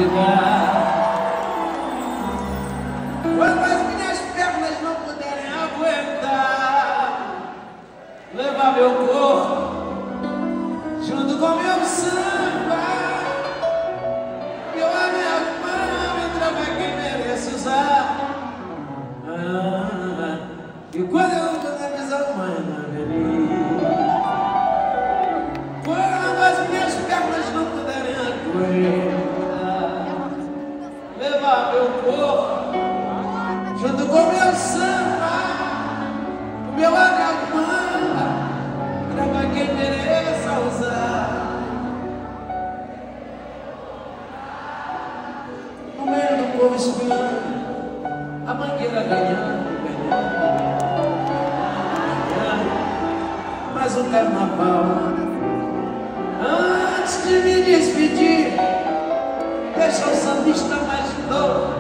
chegar. Quando as minhas pernas não puderem aguentar, levar meu corpo junto com meu samba, eu a minha mão entrega quem merece usar. E quando eu não puder pisar amanhã, quando as minhas pernas não puderem aguentar, levar meu corpo junto com meu samba, o meu agamanga, pra quem mereça usar. No meio do povo espiando, a mangueira ganhando, mas o carnaval. Antes de me despedir, deixa o sambista mais novo